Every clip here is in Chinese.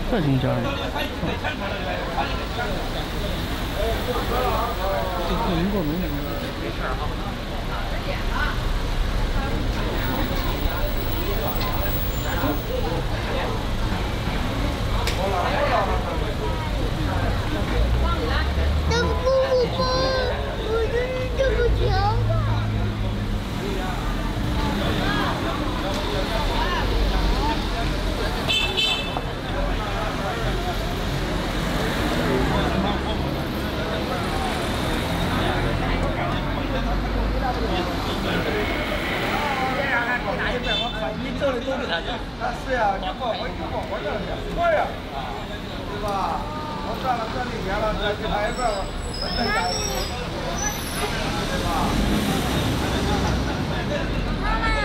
这挺家的。这民国没人。没事哈。 那个布布包，我就是这个条吧。 你这里都给他去。那是呀，你过我这去，我呀，对吧？我赚了这里边了，再去挨个，再加一个，对吧？ 妈妈。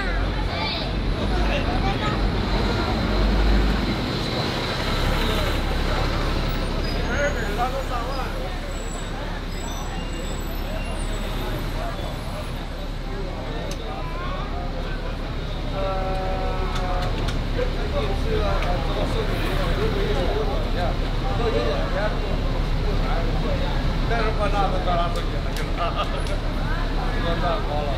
他都3万。 但是我拿着咱俩回去了，行了，我拿好了。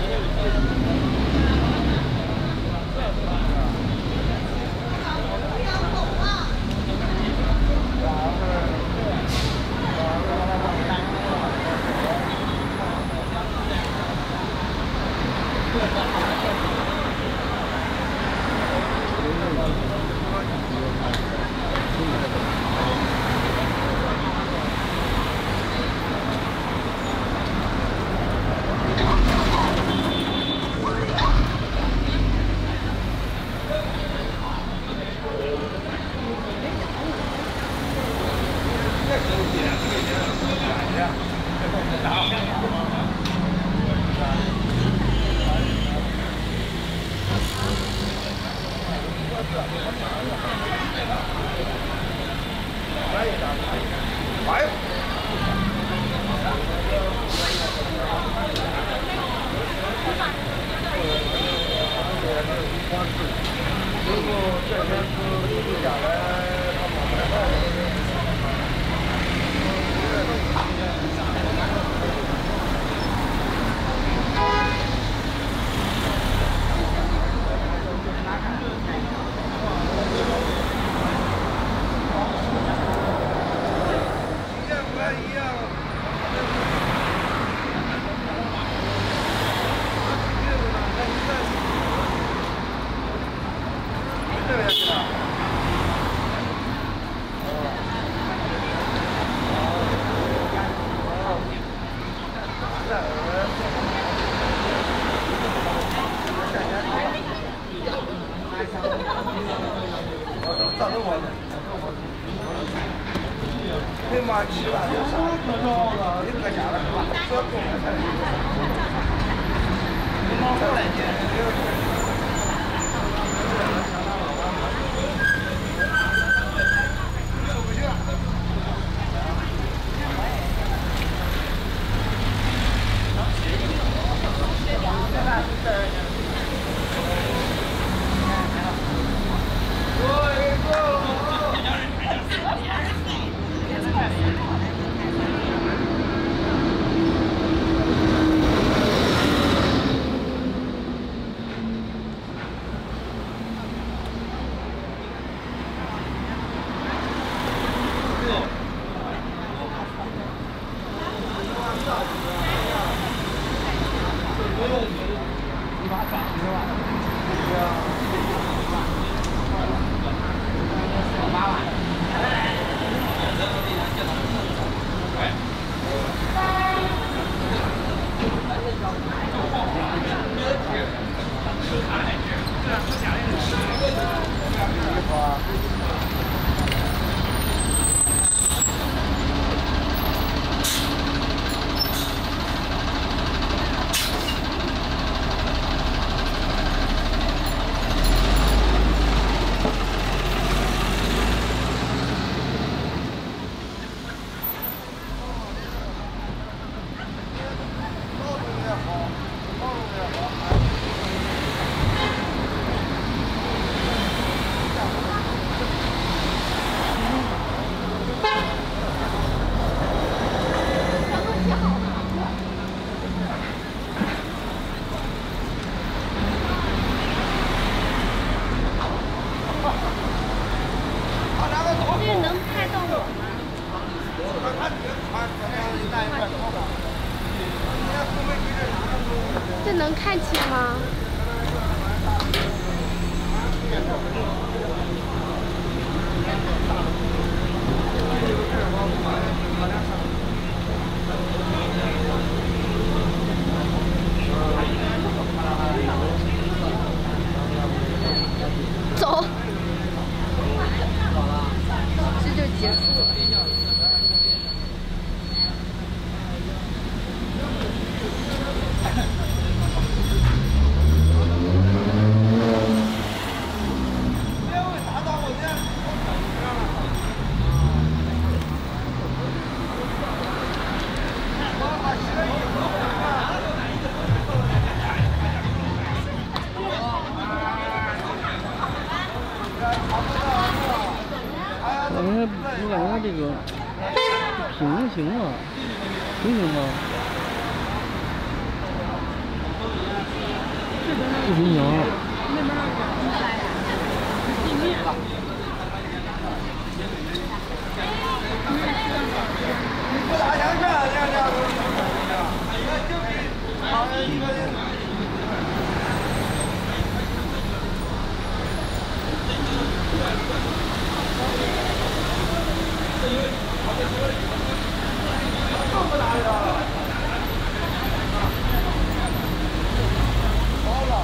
没嘛吃了，有啥不着了？你搁家了是吧？这过来才。你忙活来去。 啊。走，这就结束了。 我感觉这个平行啊，平行吗？不平行。 不打枪去，这样好像一个人。更不打了。好了，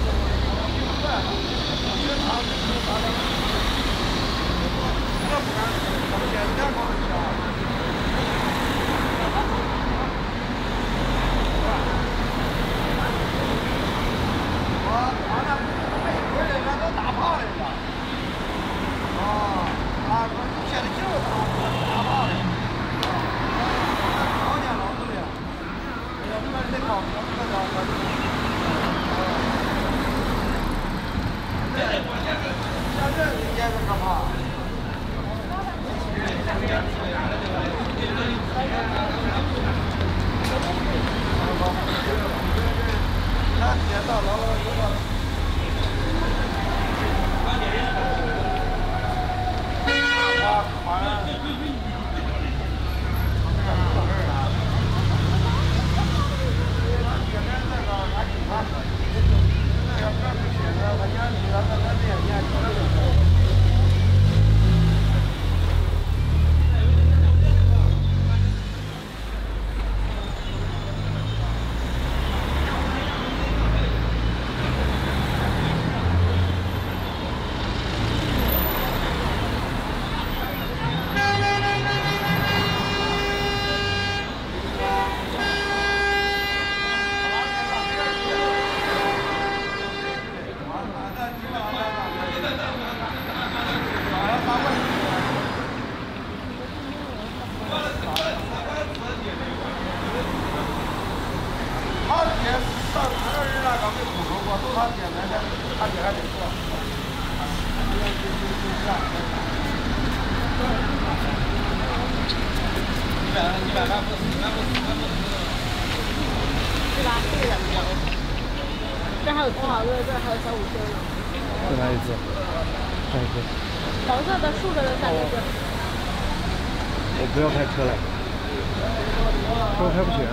这还有土豪乐，这还有小午休呢。 再来一次，再一次。 黄色的竖着的3个字。 我不要开车了，车开不全。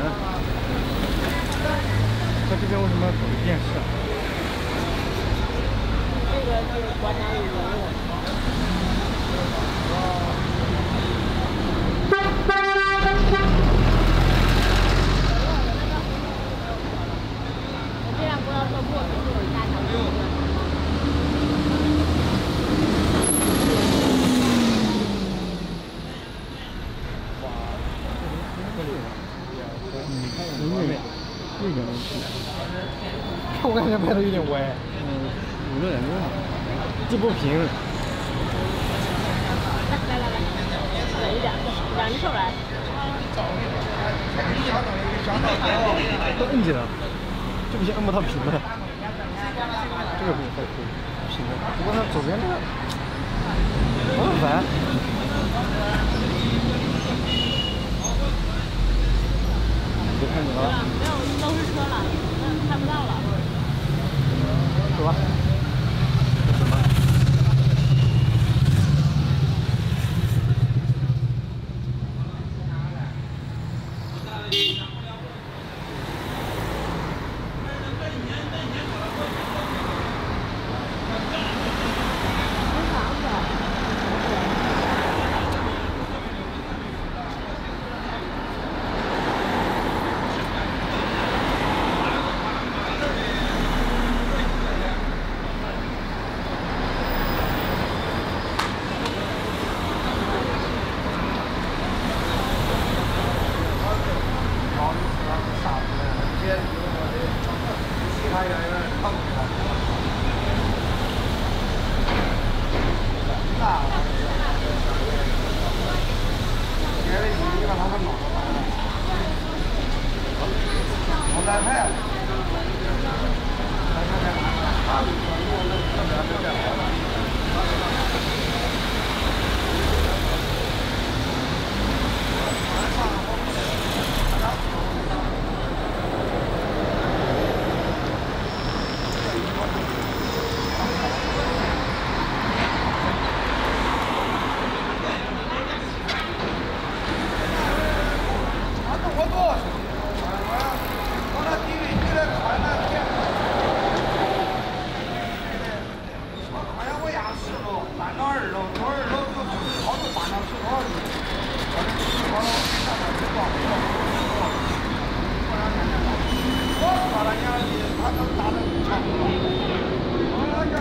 他这边为什么要走电视啊？ 这个是国家语文。这辆公交车过去就有一大条路。 我感觉拍的有点歪，5、6点钟，这不平。 来，稳一点，扬起手来。 都摁紧了，这不行，摁不到平的。这个不太可以，平的。不过它左边这个，我很烦。别看你了。 没有，都是车了，看不到了。